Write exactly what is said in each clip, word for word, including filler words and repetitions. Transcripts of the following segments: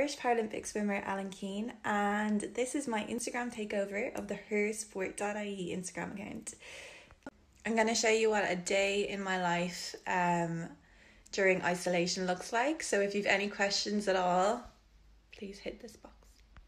Irish Paralympic swimmer Alan Keane, and this is my Instagram takeover of the her sport dot I E Instagram account. I'm going to show you what a day in my life um, during isolation looks like, so if you've any questions at all, please hit this box.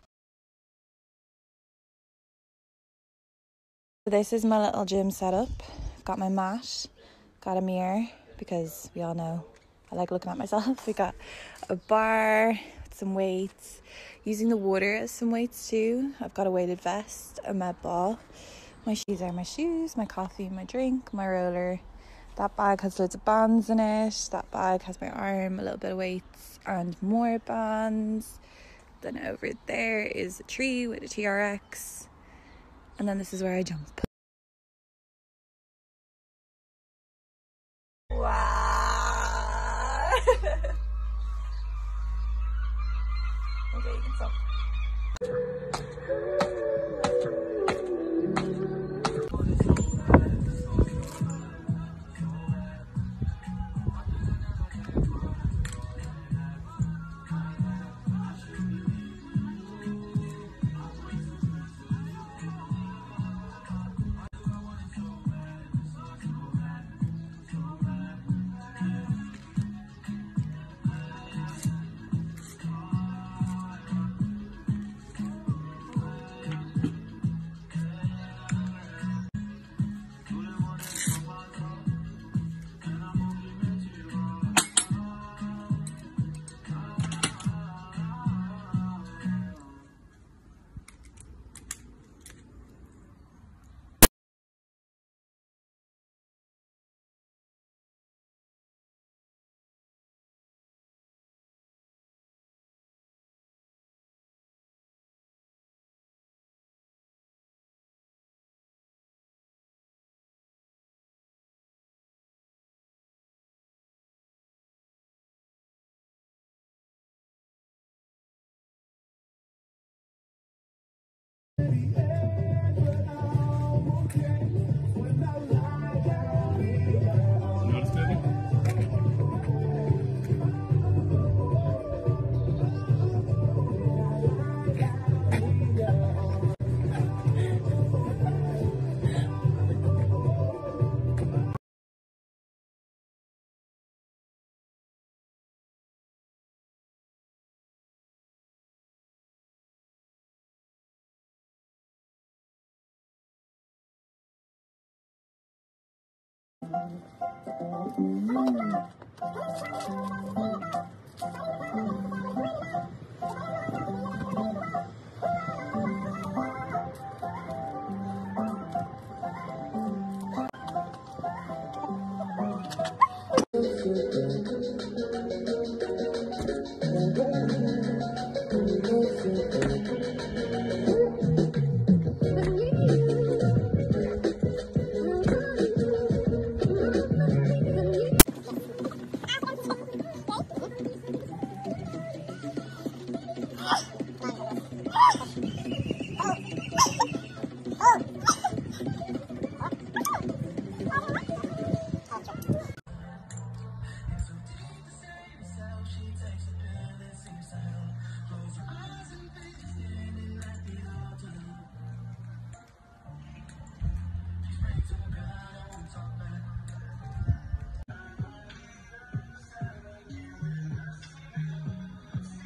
This is my little gym setup. I've got my mat, got a mirror, because we all know I like looking at myself. We got a bar with some weights, using the water as some weights too. I've got a weighted vest, a med ball. My shoes are my shoes, my coffee, my drink, my roller. That bag has loads of bands in it. That bag has my arm, a little bit of weights and more bands. Then over there is a tree with a T R X. And then this is where I jump. Wow. Okay, you can stop.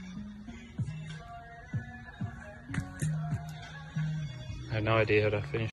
I have no idea how that finished.